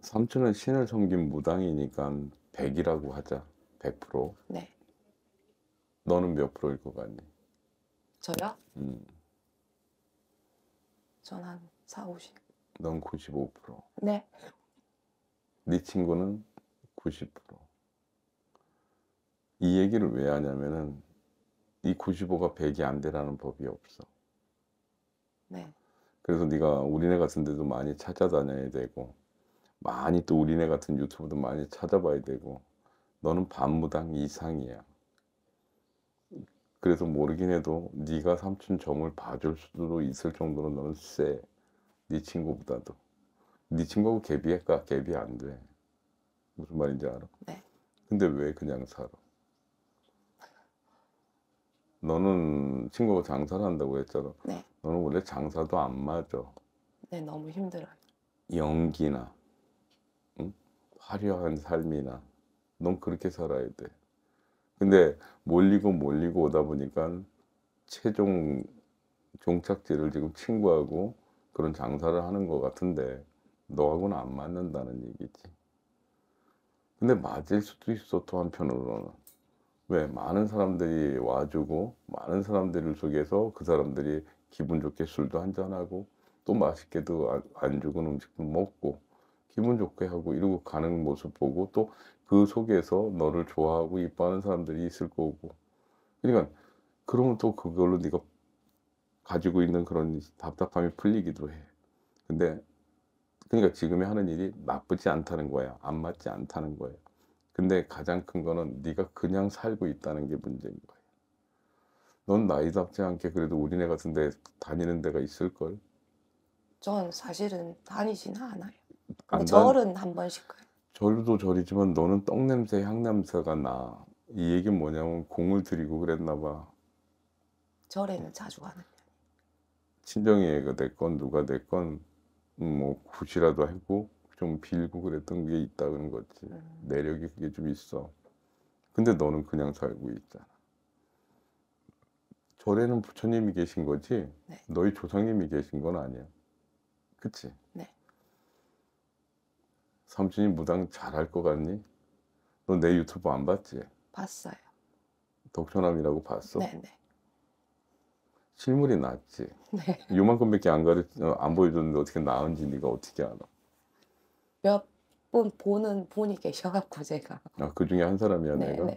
삼촌은 신을 섬긴 무당이니까 100이라고 하자. 100%. 네. 너는 몇 프로일 것 같니? 저요? 음, 전 한 4, 50. 넌 95%. 네. 네 친구는 90%. 이 얘기를 왜 하냐면은 이 95가 100이 안 되라는 법이 없어. 네. 그래서 네가 우리네 같은 데도 많이 찾아다녀야 되고 많이 또 우리네 같은 유튜브도 많이 찾아봐야 되고 너는 반무당 이상이야. 그래서 모르긴 해도 네가 삼촌 점을 봐줄 수도 있을 정도로 너는 세. 네 친구보다도. 네 친구하고 갭이니까 갭이 안 돼. 무슨 말인지 알아? 네. 근데 왜 그냥 살아? 너는 친구가 장사를 한다고 했잖아. 네. 너는 원래 장사도 안 맞아. 네. 너무 힘들어요. 연기나 응? 화려한 삶이나 넌 그렇게 살아야 돼. 근데 몰리고 오다 보니까 최종 종착지를 지금 친구하고 그런 장사를 하는 것 같은데 너하고는 안 맞는다는 얘기지. 근데 맞을 수도 있어 또 한편으로는. 왜? 많은 사람들이 와주고 많은 사람들 속에서 그 사람들이 기분 좋게 술도 한잔하고 또 맛있게도 안 죽은 음식도 먹고 기분 좋게 하고 이러고 가는 모습 보고 또 그 속에서 너를 좋아하고 이뻐하는 사람들이 있을 거고 그러니까 그러면 또 그걸로 네가 가지고 있는 그런 답답함이 풀리기도 해. 근데 그러니까 지금이 하는 일이 나쁘지 않다는 거야. 안 맞지 않다는 거야. 근데 가장 큰 거는 네가 그냥 살고 있다는 게 문제인 거야. 넌 나이답지 않게 그래도 우리네 같은 데 다니는 데가 있을걸? 전 사실은 다니진 않아요. 근데 안 단, 절은 한 번씩 가요. 절도 절이지만 너는 떡냄새, 향냄새가 나. 이 얘기는 뭐냐면 공을 들이고 그랬나 봐. 절에는 자주 가는 편이에요. 친정이가 됐건 누가 됐건 뭐 굿이라도 하고 좀 빌고 그랬던 게 있다는 거지. 내력이 그게 좀 있어. 근데 너는 그냥 살고 있잖아. 절에는 부처님이 계신 거지 네. 너희 조상님이 계신 건 아니야. 그치? 네. 삼촌이 무당 잘할 것 같니? 너 내 유튜브 안 봤지? 봤어요. 독처남이라고 봤어? 네. 네. 실물이 낫지. 네. 요만큼밖에 안 보여줬는데 어떻게 나은지 네가 어떻게 알아? 몇 분 보는 분이 계셔갖고 제가. 아, 그 중에 한 사람이야 네. 내가? 네.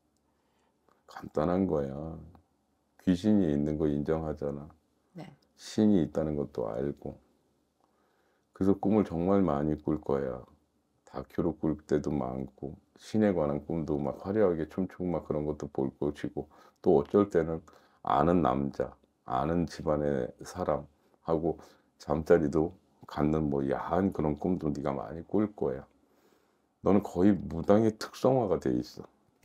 간단한 거야. 귀신이 있는 거 인정하잖아. 네. 신이 있다는 것도 알고. 그래서 꿈을 정말 많이 꿀 거야. 다큐로 꿀 때도 많고 신에 관한 꿈도 막 화려하게 춤추고 막 그런 것도 볼 것이고 또 어쩔 때는 아는 남자, 아는 집안의 사람하고 잠자리도 갖는 뭐 야한 그런 꿈도 네가 많이 꿀 거야. 너는 거의 무당의 특성화가 돼 있어.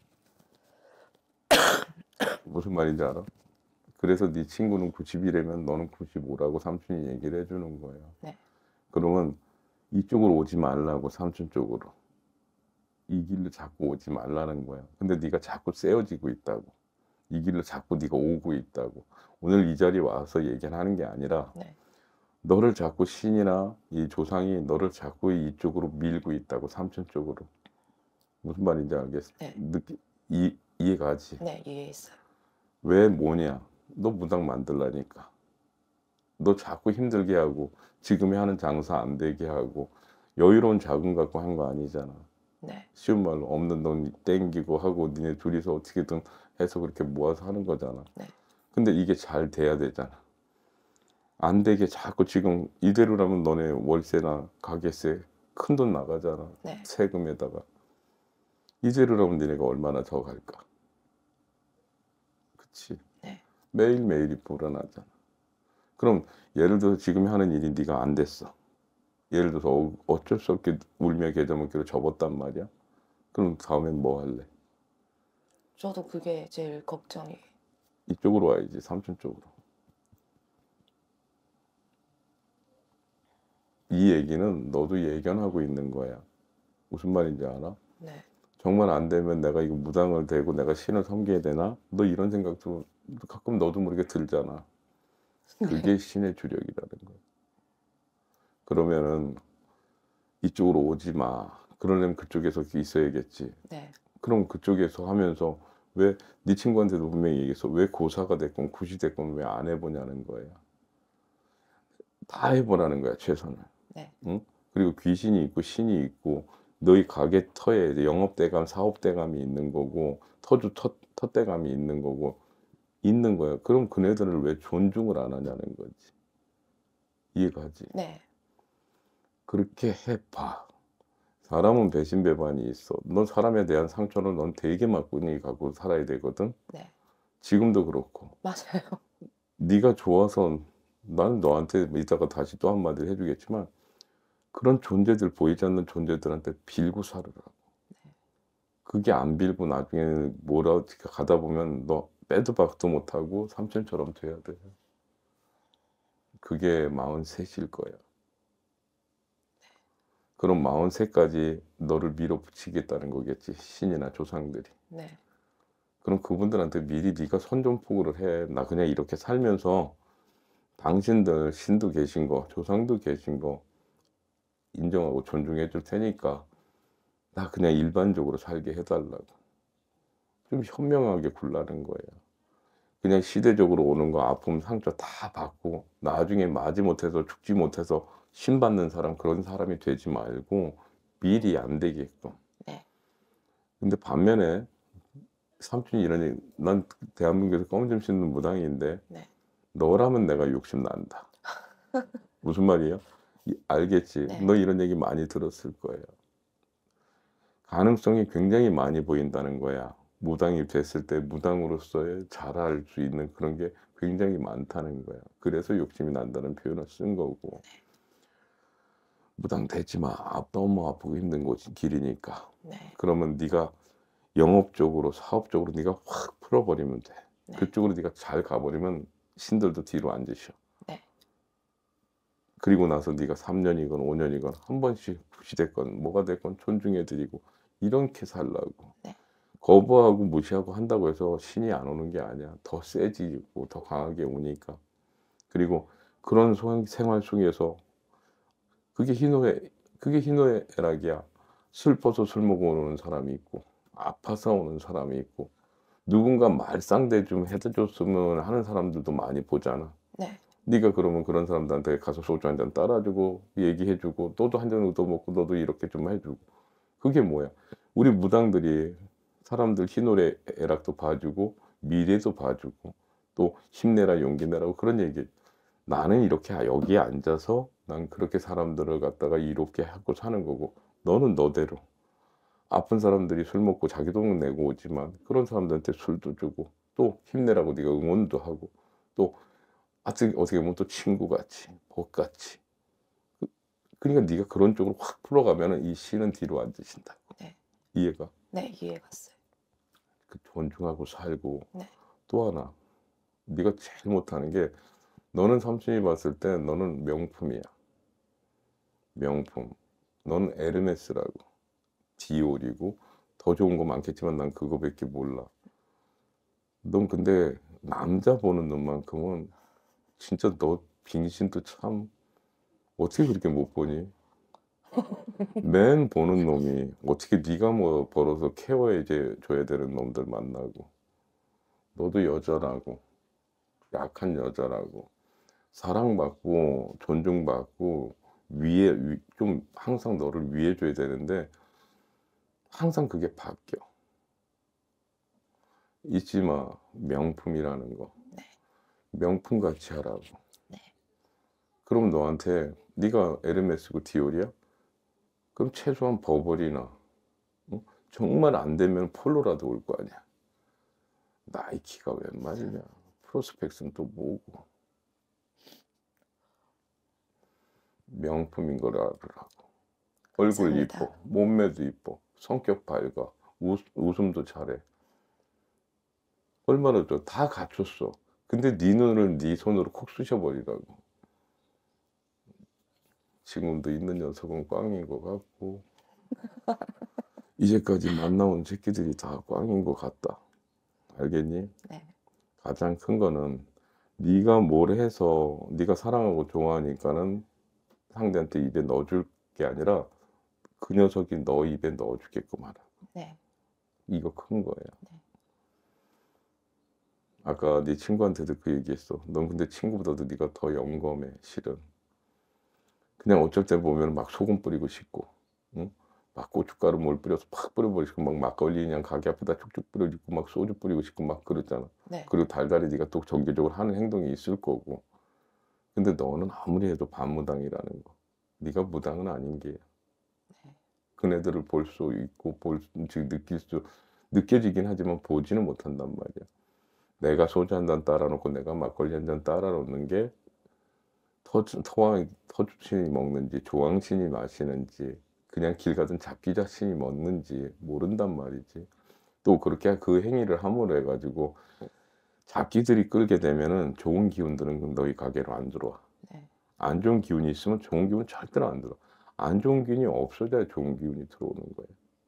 무슨 말인지 알아? 그래서 네 친구는 90이라면 너는 95라고 삼촌이 얘기를 해주는 거야. 네. 그러면 이쪽으로 오지 말라고 삼촌 쪽으로. 이 길로 자꾸 오지 말라는 거야. 근데 네가 자꾸 세워지고 있다고. 이 길로 자꾸 네가 오고 있다고. 오늘 이 자리에 와서 얘기를 하는 게 아니라 네. 너를 자꾸 신이나 이 조상이 너를 자꾸 이쪽으로 밀고 있다고. 삼촌 쪽으로. 무슨 말인지 알겠어? 네. 이해가지? 네. 이해했어요. 왜 뭐냐? 너 무당 만들라니까. 너 자꾸 힘들게 하고 지금에 하는 장사 안 되게 하고 여유로운 자금 갖고 한 거 아니잖아. 네. 쉬운 말로 없는 돈 땡기고 하고 니네 둘이서 어떻게든 해서 그렇게 모아서 하는 거잖아. 네. 근데 이게 잘 돼야 되잖아. 안 되게 자꾸 지금 이대로라면 너네 월세나 가게세 큰 돈 나가잖아. 네. 세금에다가. 이대로라면 니네가 얼마나 더 갈까? 그치? 네. 매일매일이 불어나잖아. 그럼 예를 들어서 지금 하는 일이 네가 안 됐어. 예를 들어서 어쩔 수 없게 울며 겨자 먹기로 접었단 말이야. 그럼 다음엔 뭐 할래? 저도 그게 제일 걱정이에요. 이쪽으로 와야지. 삼촌 쪽으로. 이 얘기는 너도 예견하고 있는 거야. 무슨 말인지 알아? 네. 정말 안 되면 내가 이거 무당을 대고 내가 신을 섬겨야 되나? 너 이런 생각도 가끔 너도 모르게 들잖아. 그게 신의 주력이라는 거야. 그러면은 이쪽으로 오지 마. 그러려면 그쪽에서 있어야겠지. 네. 그럼 그쪽에서 하면서 왜 네 친구한테도 분명히 얘기했어. 왜 고사가 됐건 굿이 됐건 왜 안 해보냐는 거야. 다 해보라는 거야, 최선을. 네. 응? 그리고 귀신이 있고 신이 있고 너희 가게 터에 이제 영업대감, 사업대감이 있는 거고 터대감이 있는 거고 있는 거야. 그럼 그네들을 왜 존중을 안 하냐는 거지. 이해가지? 네. 그렇게 해봐. 사람은 배신배반이 있어. 넌 사람에 대한 상처를 넌 되게 많이 갖고 살아야 되거든. 네. 지금도 그렇고. 맞아요. 네가 좋아서 난 너한테 이따가 다시 또 한마디 해주겠지만 그런 존재들 보이지 않는 존재들한테 빌고 살으라. 그게 안 빌고 나중에 뭐라 가다 보면 너 빼도 박도 못하고 삼촌처럼 돼야 돼. 그게 43일 거야. 그럼 43까지 너를 밀어붙이겠다는 거겠지. 신이나 조상들이. 네. 그럼 그분들한테 미리 네가 선전포고를 해. 나 그냥 이렇게 살면서 당신들 신도 계신 거, 조상도 계신 거 인정하고 존중해 줄 테니까 나 그냥 일반적으로 살게 해달라고. 좀 현명하게 굴라는 거예요. 그냥 시대적으로 오는 거 아픔, 상처 다 받고 나중에 맞지 못해서 죽지 못해서 신받는 사람 그런 사람이 되지 말고 미리 안 되게끔. 네. 근데 반면에 삼촌이 이러니 난 대한민국에서 껌좀 씹는 무당인데 네. 너라면 내가 욕심 난다. 무슨 말이야? 알겠지. 네. 너 이런 얘기 많이 들었을 거예요. 가능성이 굉장히 많이 보인다는 거야. 무당이 됐을 때 무당으로서의 잘할 수 있는 그런 게 굉장히 많다는 거야. 그래서 욕심이 난다는 표현을 쓴 거고. 무당 되지 마. 너무 아프고 힘든 곳이 길이니까. 네. 그러면 네가 영업적으로 사업적으로 네가 확 풀어버리면 돼. 네. 그쪽으로 네가 잘 가버리면 신들도 뒤로 앉으셔. 네. 그리고 나서 네가 3년이건 5년이건 한 번씩 굿이 됐건 뭐가 됐건 존중해드리고 이렇게 살라고. 네. 거부하고 무시하고 한다고 해서 신이 안 오는 게 아니야. 더 세지고 더 강하게 오니까. 그리고 그런 생활 속에서 그게 희노애락이야. 슬퍼서 술 먹어 오는 사람이 있고 아파서 오는 사람이 있고 누군가 말상대 좀 해줬으면 하는 사람들도 많이 보잖아. 네. 네가 그러면 그런 사람들한테 가서 소주 한 잔 따라주고 얘기해주고 너도 한 잔 더 먹고 너도 이렇게 좀 해주고 그게 뭐야? 우리 무당들이 사람들 희노애락도 봐주고 미래도 봐주고 또 힘내라 용기 내라고 그런 얘기. 나는 이렇게 여기에 앉아서 난 그렇게 사람들을 갖다가 이롭게 하고 사는 거고 너는 너대로 아픈 사람들이 술 먹고 자기 돈 내고 오지만 그런 사람들한테 술도 주고 또 힘내라고 네가 응원도 하고 또 어떻게 보면 또 친구같이 복같이 그러니까 네가 그런 쪽으로 확 풀어가면은 이 신은 뒤로 앉으신다고. 네. 이해가? 네. 이해 갔어요. 그 존중하고 살고 네. 또 하나 네가 제일 못하는 게 너는 삼촌이 봤을 때 너는 명품이야. 명품. 너는 에르메스라고. 디올이고 더 좋은 거 많겠지만 난 그거밖에 몰라. 넌 근데 남자 보는 놈만큼은 진짜 너 빙신도 참 어떻게 그렇게 못 보니? 맨 보는 놈이 어떻게 네가 뭐 벌어서 케어해 줘야 되는 놈들 만나고 너도 여자라고 약한 여자라고 사랑받고 존중받고 좀 항상 너를 위해 줘야 되는데 항상 그게 바뀌어. 잊지 마. 명품이라는 거. 네. 명품같이 하라고. 네. 그럼 너한테 네가 에르메스고 디올이야? 그럼 최소한 버버리나 정말 안 되면 폴로라도 올 거 아니야. 나이키가 웬 말이냐. 프로스펙스는 또 뭐고. 명품인 걸 알으라고. 얼굴 감사합니다. 이뻐. 몸매도 이뻐. 성격 밝아. 웃음도 잘해. 얼마나 다 갖췄어. 근데 네 눈을 네 손으로 콕 쑤셔버리라고. 지금도 있는 녀석은 꽝인 것 같고 이제까지 만나온 새끼들이 다 꽝인 것 같다. 알겠니? 네. 가장 큰 거는 네가 뭘 해서 네가 사랑하고 좋아하니까는 상대한테 입에 넣어줄 게 아니라 그 녀석이 너 입에 넣어 주게끔 하라고. 네. 이거 큰 거예요. 네. 아까 네 친구한테도 그 얘기했어. 넌 근데 친구보다도 네가 더 영검해 실은. 그냥 어쩔 때 보면은 막 소금 뿌리고 싶고, 응? 막 고춧가루 뭘 뿌려서 팍 뿌려버리고 싶고, 막 막걸리 그냥 가게 앞에다 쭉쭉 뿌려주고, 막 소주 뿌리고 싶고 막 그러잖아. 네. 그리고 달달이 네가 또 정기적으로 하는 행동이 있을 거고. 근데 너는 아무리 해도 반무당이라는 거. 네가 무당은 아닌 게. 네. 그네들을 볼 수 있고 즉 느낄 수 느껴지긴 하지만 보지는 못한단 말이야. 내가 소주 한 잔 따라 놓고 내가 막걸리 한 잔 따라 놓는 게 터주신이 먹는지 조왕신이 마시는지 그냥 길 가던 잡기자신이 먹는지 모른단 말이지. 또 그렇게 그 행위를 함으로 해 가지고 잡기들이 끌게 되면은 좋은 기운들은 너희 가게로 안 들어와. 네. 안 좋은 기운이 있으면 좋은 기운 절대로 안 들어와. 안 좋은 기운이 없어져야 좋은 기운이 들어오는 거예요.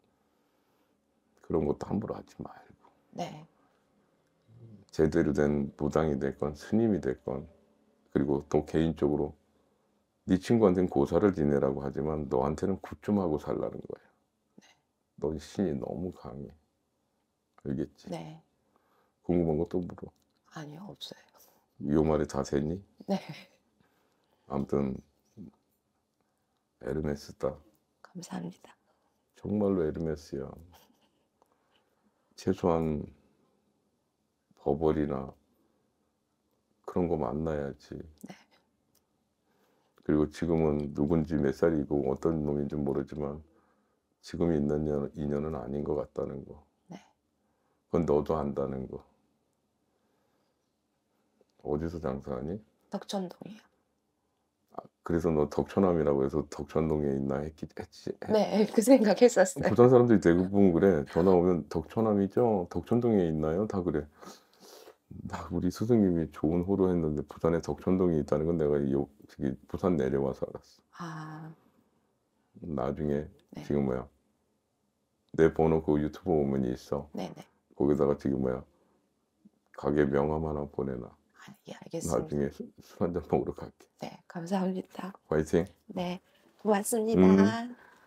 그런 것도 함부로 하지 말고. 네. 제대로 된 무당이 됐건 스님이 됐건 그리고 또 개인적으로 네 친구한테는 고사를 지내라고 하지만 너한테는 굿 좀 하고 살라는 거예요. 넌 신이 너무 강해. 알겠지? 네. 궁금한 거 또 물어. 아니요, 없어요. 요 말에 다 됐니? 네. 아무튼 에르메스다. 감사합니다. 정말로 에르메스야. 최소한 버벌이나 그런 거 만나야지. 네. 그리고 지금은 누군지 몇 살이고 어떤 놈인지 모르지만 지금 있는 인연은 아닌 것 같다는 거. 네. 그건 너도 안다는 거. 어디서 장사하니? 덕천동이요. 그래서 너 덕천암이라고 해서 덕천동에 있나 했지. 네. 그 생각했었어요. 부산 사람들이 대부분 그래. 전화 오면 덕천암이죠? 덕천동에 있나요? 다 그래. 나 우리 스승님이 좋은 호로 했는데 부산에 덕천동이 있다는 건 내가 저기 부산 내려와서 알았어. 아. 나중에 네. 지금 뭐야 내 번호 그 유튜브 오면이 있어. 네네. 거기다가 지금 뭐야 가게 명함 하나 보내놔. 아, 예, 알겠습니다. 나중에 술 한잔 먹으러 갈게. 네. 감사합니다. 화이팅. 네. 고맙습니다.